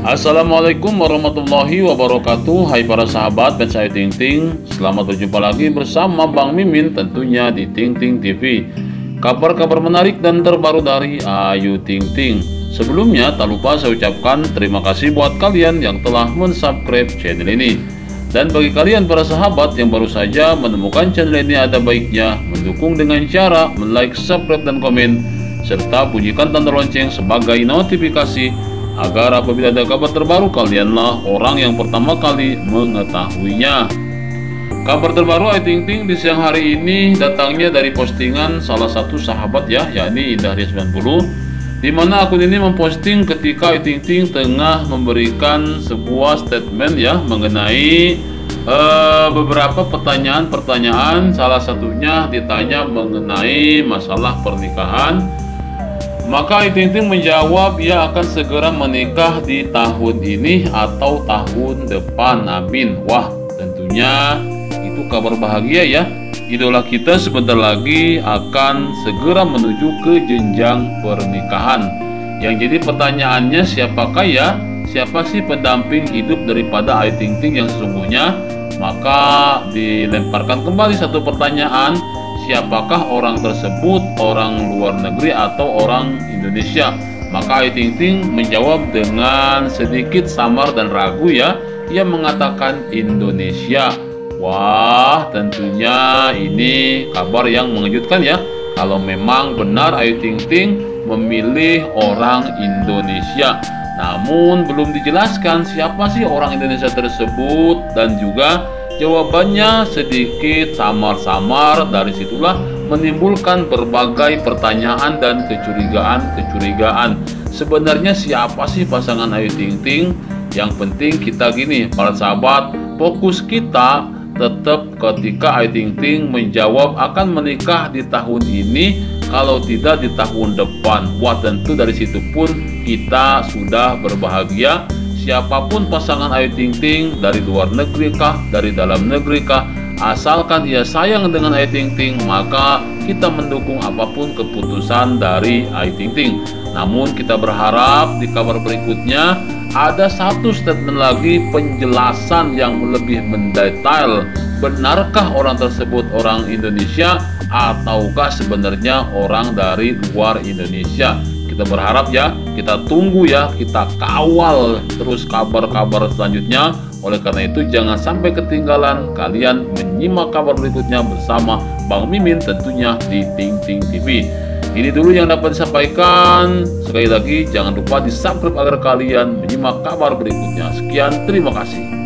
Assalamualaikum warahmatullahi wabarakatuh. Hai para sahabat dan saya Tingting, selamat berjumpa lagi bersama Bang Mimin tentunya di Tingting TV. Kabar-kabar menarik dan terbaru dari Ayu Tingting. Sebelumnya tak lupa saya ucapkan terima kasih buat kalian yang telah mensubscribe channel ini. Dan bagi kalian para sahabat yang baru saja menemukan channel ini, ada baiknya mendukung dengan cara like, subscribe, dan komen, serta bunyikan tanda lonceng sebagai notifikasi agar apabila ada kabar terbaru kalianlah orang yang pertama kali mengetahuinya. Kabar terbaru Ayu Tingting di siang hari ini datangnya dari postingan salah satu sahabat yakni Indah 90, di mana akun ini memposting ketika Ayu Tingting tengah memberikan sebuah statement mengenai beberapa pertanyaan, salah satunya ditanya mengenai masalah pernikahan. Maka Ayu Tingting menjawab ia akan segera menikah di tahun ini atau tahun depan, amin. Wah, tentunya itu kabar bahagia ya. Idola kita sebentar lagi akan segera menuju ke jenjang pernikahan. Yang jadi pertanyaannya, siapa sih pendamping hidup daripada Ayu Tingting yang sesungguhnya? Maka dilemparkan kembali satu pertanyaan, siapakah orang tersebut, orang luar negeri atau orang Indonesia? Maka Ayu Tingting menjawab dengan sedikit samar dan ragu ia mengatakan Indonesia. Wah, tentunya ini kabar yang mengejutkan ya, kalau memang benar Ayu Tingting memilih orang Indonesia. Namun belum dijelaskan siapa sih orang Indonesia tersebut, dan juga jawabannya sedikit samar-samar. Dari situlah menimbulkan berbagai pertanyaan dan kecurigaan. Sebenarnya siapa sih pasangan Ayu Tingting? Yang penting kita gini, para sahabat, fokus kita tetap ketika Ayu Tingting menjawab akan menikah di tahun ini, kalau tidak di tahun depan. Wah, tentu dari situ pun kita sudah berbahagia. Siapapun pasangan Ayu Tingting, dari luar negeri kah, dari dalam negeri kah, asalkan ia sayang dengan Ayu Tingting, maka kita mendukung apapun keputusan dari Ayu Tingting. Namun kita berharap di kabar berikutnya ada satu statement lagi, penjelasan yang lebih mendetail. Benarkah orang tersebut orang Indonesia ataukah sebenarnya orang dari luar Indonesia? Kita berharap kita tunggu kita kawal terus kabar-kabar selanjutnya. Oleh karena itu jangan sampai ketinggalan kalian menyimak kabar berikutnya bersama Bang Mimin tentunya di Tingting TV. Ini dulu yang dapat disampaikan. Sekali lagi jangan lupa di subscribe agar kalian menyimak kabar berikutnya. Sekian, terima kasih.